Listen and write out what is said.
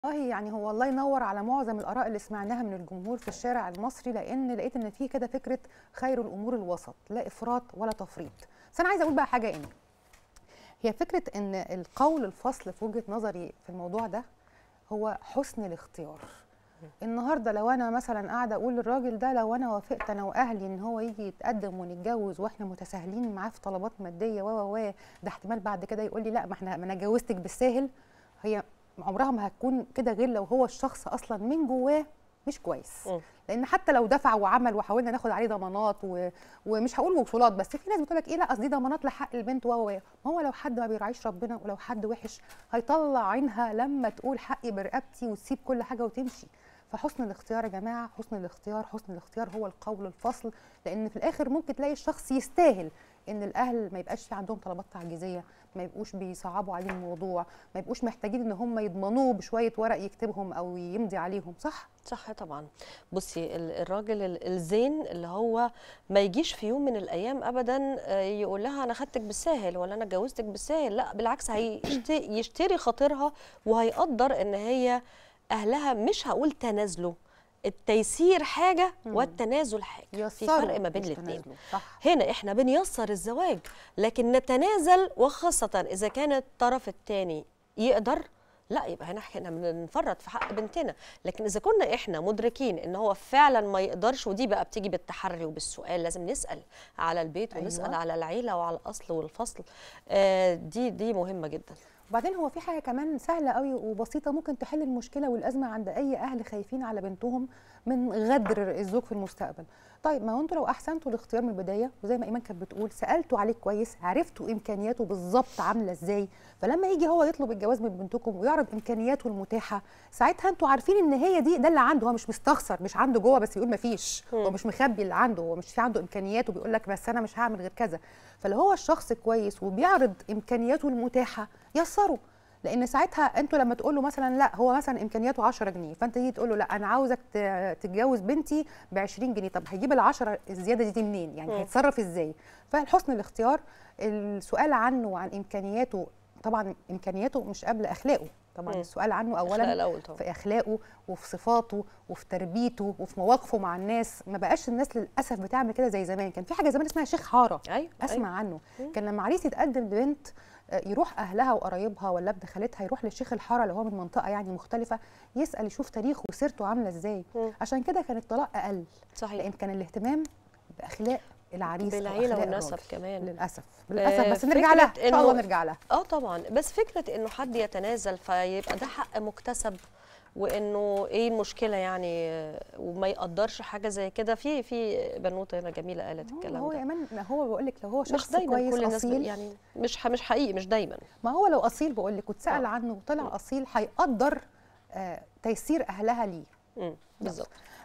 يعني هو الله ينور على معظم الآراء اللي سمعناها من الجمهور في الشارع المصري، لأن لقيت إن في كده فكرة خير الأمور الوسط، لا إفراط ولا تفريط. بس أنا عايزة أقول بقى حاجة هي فكرة إن القول الفصل في وجهة نظري في الموضوع ده هو حسن الاختيار. النهارده لو انا مثلا قاعده اقول للراجل ده لو انا وافقت انا واهلي ان هو يجي يتقدم ونتجوز واحنا متساهلين معاه في طلبات ماديه ده احتمال بعد كده يقول لي لا ما انا جوزتك بالساهل. هي عمرها ما هتكون كده غير لو هو الشخص اصلا من جواه مش كويس. لان حتى لو دفع وعمل وحاولنا ناخد عليه ضمانات ومش هقول وصولات، بس في ناس بتقول لك ايه لا اصل دي ضمانات لحق البنت ما هو لو حد ما بيراعيش ربنا ولو حد وحش هيطلع عينها لما تقول حقي برقبتي وتسيب كل حاجه وتمشي. فحسن الاختيار يا جماعه، حسن الاختيار، حسن الاختيار هو القول الفصل. لان في الاخر ممكن تلاقي الشخص يستاهل ان الاهل ما يبقاش في عندهم طلبات تعجيزيه، ما يبقوش بيصعبوا عليه الموضوع، ما يبقوش محتاجين ان هم يضمنوه بشويه ورق يكتبهم او يمضي عليهم. صح طبعا. بصي الراجل الزين اللي هو ما يجيش في يوم من الايام ابدا يقول لها انا خدتك بالساهل ولا انا جوزتك بالساهل، لا بالعكس هيشتري خاطرها وهيقدر ان هي اهلها مش هقول تنازلوا، التيسير حاجه والتنازل حاجه، في فرق ما بين الاثنين. هنا احنا بنيسر الزواج لكن نتنازل، وخاصه اذا كان الطرف الثاني يقدر، لا يبقى هنا احنا بنفرط في حق بنتنا. لكن اذا كنا احنا مدركين ان هو فعلا ما يقدرش، ودي بقى بتيجي بالتحري وبالسؤال، لازم نسال على البيت ونسال على العيله وعلى الاصل والفصل. دي مهمه جدا. وبعدين هو في حاجه كمان سهله قوي وبسيطه ممكن تحل المشكله والازمه عند اي اهل خايفين على بنتهم من غدر الزوج في المستقبل. طيب ما هو انتوا لو احسنتوا الاختيار من البدايه، وزي ما ايمان كانت بتقول سالتوا عليه كويس، عرفتوا امكانياته بالظبط عامله ازاي، فلما يجي هو يطلب الجواز من بنتكم ويعرض امكانياته المتاحه، ساعتها انتوا عارفين ان هي ده اللي عنده، هو مش مستخسر، مش عنده جوه بس يقول ما فيش، هو مش مخبي اللي عنده، هو مش في عنده امكانيات وبيقول لك بس انا مش هعمل غير كذا. فلو هو الشخص كويس وبيعرض امكانياته المتاحه يسره. لان ساعتها انتوا لما تقول له مثلا لا هو مثلا امكانياته 10 جنيه، فانت تيجي تقول له لا انا عاوزك تتجوز بنتي ب 20 جنيه، طب هيجيب ال10 الزياده دي منين؟ يعني هيتصرف ازاي؟ فحسن الاختيار، السؤال عنه وعن امكانياته، طبعا امكانياته مش قبل اخلاقه، طبعا السؤال عنه اولا في اخلاقه وفي صفاته وفي تربيته وفي مواقفه مع الناس. ما بقاش الناس للاسف بتعمل كده زي زمان، كان في حاجه زمان اسمها شيخ حاره. اسمع عنه. كان لما عريس يتقدم لبنت يروح اهلها وقرايبها ولا ابن خالتها يروح للشيخ الحاره لو هو من منطقه يعني مختلفه، يسال يشوف تاريخه وسيرته عامله ازاي. عشان كده كان الطلاق اقل. صحيح. لان كان الاهتمام باخلاق العريس بالعيله والنسب كمان. للاسف بس نرجع لها ان شاء الله، نرجع لها. طبعا. بس فكره انه حد يتنازل فيبقى ده حق مكتسب، وانه ايه المشكله يعني، وما يقدرش حاجه زي كده. في بنوته هنا جميله قالت الكلام ده. هو يا ايمان هو بقول لك لو هو شخص مش دايما كويس كل الناس اصيل يعني مش حقيقي، مش دايما. ما هو لو اصيل بقول لك واتسال عنه وطلع اصيل هيقدر تيسير اهلها ليه. بالظبط.